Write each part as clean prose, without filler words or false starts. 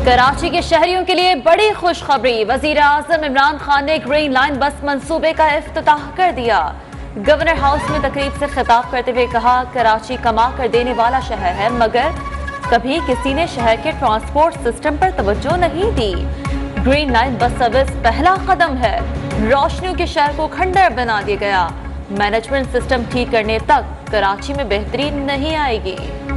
कराची के शहरियों के लिए बड़ी खुशखबरी। वजीर आजम इमरान खान ने ग्रीन लाइन बस मंसूबे का इफ्तिताह कर दिया। गवर्नर हाउस में तकरीब से खिताब करते हुए कहा, कराची कमा कर देने वाला शहर है, मगर कभी किसी ने शहर के ट्रांसपोर्ट सिस्टम पर तवज्जो नहीं दी। ग्रीन लाइन बस सर्विस पहला कदम है। रोशनियों के शहर को खंडर बना दिया गया। मैनेजमेंट सिस्टम ठीक करने तक कराची में बेहतरी नहीं आएगी।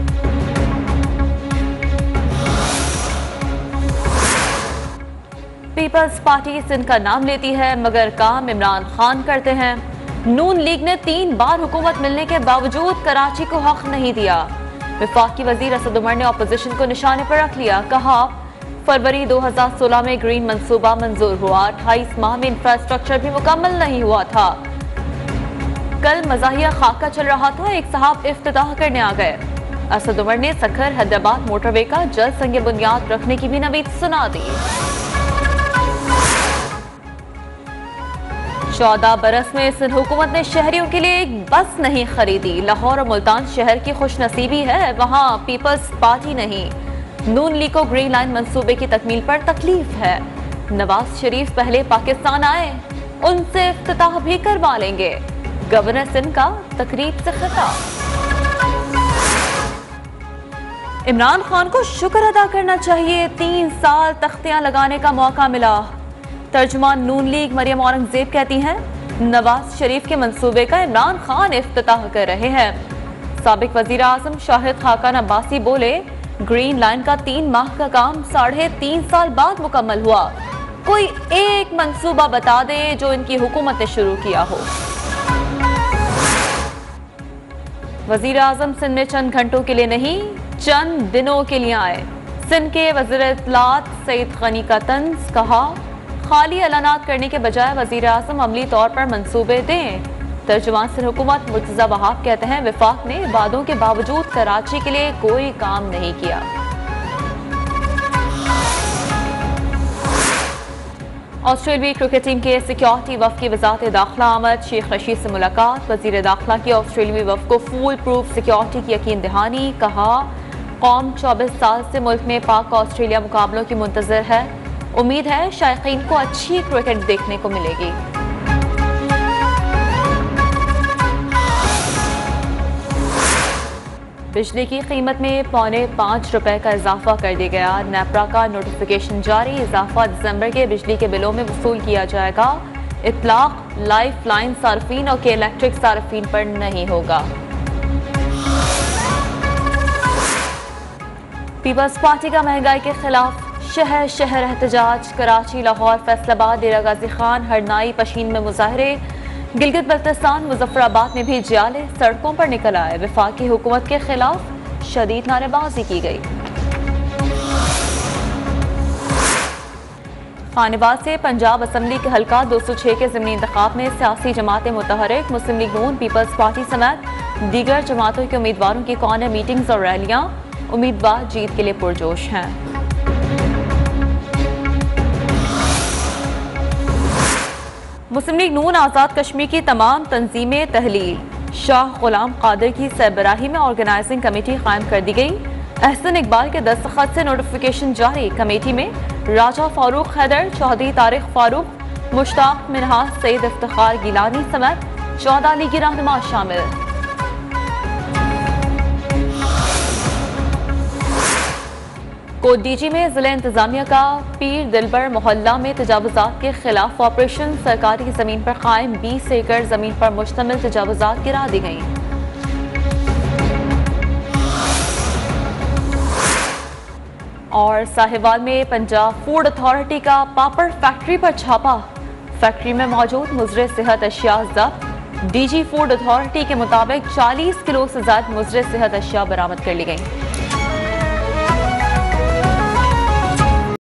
पीपल्स पार्टी सिंध का नाम लेती है, मगर काम इमरान खान करते हैं। नून लीग ने 3 बार हुकूमत मिलने के बावजूद कराची को हक नहीं दिया। वफाकी वजीर असद उमर ने अपोजिशन को निशाने पर रख लिया। कहा, फरवरी 2016 में ग्रीन मंसूबा मंजूर हुआ, 28 माह में इंफ्रास्ट्रक्चर भी मुकम्मल नहीं हुआ था। कल मज़ाहिया खाका चल रहा था, एक साहब इफ्तिताह करने आ गए। असद उमर ने सखर हैदराबाद मोटरवे का जल्द संग बुनियाद रखने की भी नवीद सुना दी। 14 बरस में सिंध हुकूमत ने शहरियों के लिए एक बस नहीं खरीदी। लाहौर और मुल्तान शहर की खुशनसीबी है, वहाँ पीपल्स पार्टी नहीं। नून लीग को ग्रीन लाइन मंसूबे की तकमील पर तकलीफ है। नवाज शरीफ पहले पाकिस्तान आए, उनसे इफ्तिताह भी करवा लेंगे। गवर्नर सिंध का तकरीब से खिताब। इमरान खान को शुक्र अदा करना चाहिए, 3 साल तख्तियां लगाने का मौका मिला। तर्जुमान नून लीग मरियम औरंगजेब कहती हैं, नवाज शरीफ के मंसूबे का इमरान खान इफ्तिताह कर रहे हैं। साबिक वजीर आजम शाहिद खाकान अब्बासी बोले, ग्रीन लाइन का 3 माह का काम 3.5 साल बाद मुकम्मल हुआ। कोई एक मंसूबा बता दे जो इनकी हुकूमत ने शुरू किया हो। वजीर आजम सिंध में चंद घंटों के लिए नहीं, चंद दिनों के लिए आए। सिंध के वज़ीर इत्तलात सईद गनी का तंज, कहा, खाली ऐलानात करने के बजाय वजीर आजम अमली तौर पर मंसूबे दें। तर्जुमान सिंध हुकूमत मुर्तज़ा वहाब कहते हैं, विफाक ने वादों के बावजूद कराची के लिए कोई काम नहीं किया। ऑस्ट्रेलियाई क्रिकेट टीम के सिक्योरिटी वफ़द की वज़ारत दाखिला आमद। शेख रशीद से मुलाकात। वज़ीर दाखिला की ऑस्ट्रेलियाई वफ़द को फूल प्रूफ सिक्योरिटी की यकीन दहानी। कहा, कौम 24 साल से मुल्क में पाक ऑस्ट्रेलिया मुकाबलों की मुंतज़र है। उम्मीद है शायकीन को अच्छी क्रिकेट देखने को मिलेगी। बिजली की कीमत में ₹5.25 का इजाफा कर दिया गया। नेपरा का नोटिफिकेशन जारी। इजाफा दिसंबर के बिजली के बिलों में वसूल किया जाएगा। इतलाक लाइफ लाइन सार्फिन और के इलेक्ट्रिक सार्फिन पर नहीं होगा। पीपल्स पार्टी का महंगाई के खिलाफ शहर शहर एहतजाज। कराची, लाहौर, फैसलाबाद, डेरा गाजी खान, हरनाई, पशीन में मुजाहरे। गिलगित बल्तिस्तान, मुजफ्फराबाद में भी जियाले सड़कों पर निकल आए। वफाकी हुकूमत के खिलाफ शदीद नारेबाजी की गई। खानेबाद से पंजाब असम्बली के हल्का 206 के ज़मीनी इंतखाब में सियासी जमातें मुतहरिक। मुस्लिम लीग नून, पीपल्स पार्टी समेत दीगर जमातों के उम्मीदवारों की कॉर्नर मीटिंग्स और रैलियां। उम्मीदवार जीत के लिए पुरजोश हैं। मुस्लिम लीग नून आज़ाद कश्मीर की तमाम तंजीमें तहलील। शाह गुलाम कादिर की सरबराही में ऑर्गेनाइजिंग कमेटी कायम कर दी गई। अहसन इकबाल के दस्तखत से नोटिफिकेशन जारी। कमेटी में राजा फारूक हैदर, चौधरी तारिक फारूक, मुश्ताक मिनहास, सईद इफ्तिखार गिलानी समेत 14 लीगी रहनुमा शामिल। कोटडीजी में जिला इंतजामिया का पीर दिलबर मोहल्ला में तजावुजात के खिलाफ ऑपरेशन। सरकारी जमीन पर कायम 20 एकड़ जमीन पर मुश्तमिल तजावुजात गिरा दी गई। और साहिवाल में पंजाब फूड अथॉरिटी का पापड़ फैक्ट्री पर छापा। फैक्ट्री में मौजूद मुजरे सेहत अशिया जब्त। डीजी फूड अथॉरिटी के मुताबिक 40 किलो से ज्यादा मुजरे सेहत अशिया बरामद कर ली गई।